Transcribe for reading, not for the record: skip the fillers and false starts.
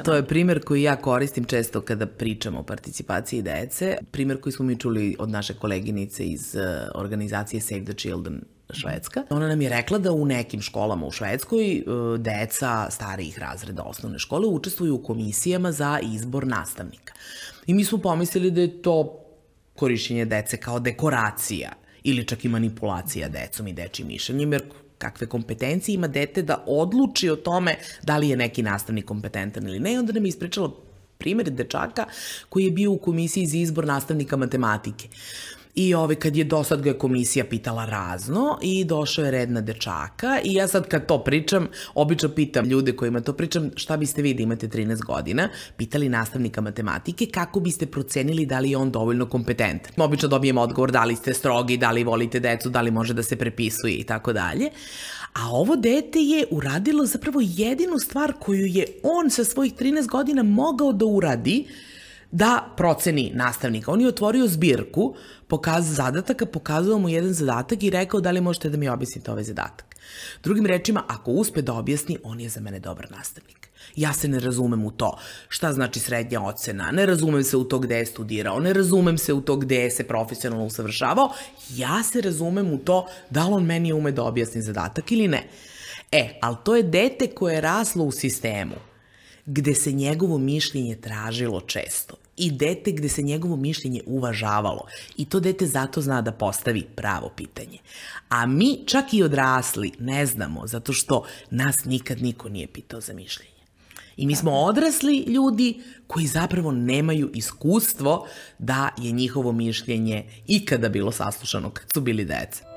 To je primer koji ja koristim često kada pričam o participaciji dece. Primer koji smo mi čuli od naše koleginice iz organizacije Save the Children Švedska. Ona nam je rekla da u nekim školama u Švedskoj deca starijih razreda osnovne škole učestvuju u komisijama za izbor nastavnika. I mi smo pomislili da je to korišćenje dece kao dekoracija ili čak i manipulacija decom i dečijim mišljenjem, jer kakve kompetencije ima dete da odluči o tome da li je neki nastavnik kompetentan ili ne. I onda nam je ispričala primjer dečaka koji je bio u komisiji za izbor nastavnika matematike. I kad je do sad ga komisija pitala razno i došao je red na dečaka i ja sad kad to pričam, obično pitam ljude kojima to pričam šta biste vi da imate 13 godina, pitali nastavnika matematike kako biste procenili da li je on dovoljno kompetentan. Obično dobijem odgovor da li ste strogi, da li volite decu, da li može da se prepisuje i tako dalje. A ovo dete je uradilo zapravo jedinu stvar koju je on sa svojih 13 godina mogao da uradi da proceni nastavnika. On je otvorio zbirku zadataka, pokazao mu jedan zadatak i rekao da li možete da mi objasnite ovaj zadatak. Drugim rečima, ako uspe da objasni, on je za mene dobar nastavnik. Ja se ne razumem u to šta znači srednja ocena, ne razumem se u to gde je studirao, ne razumem se u to gde se profesionalno usavršavao, ja se razumem u to da li on meni ume da objasni zadatak ili ne. Ali to je dete koje je raslo u sistemu gde se njegovo mišljenje tražilo često i dete gde se njegovo mišljenje uvažavalo i to dete zato zna da postavi pravo pitanje. A mi čak i odrasli ne znamo zato što nas nikad niko nije pitao za mišljenje. I mi smo odrasli ljudi koji zapravo nemaju iskustvo da je njihovo mišljenje ikada bilo saslušano kad su bili deca.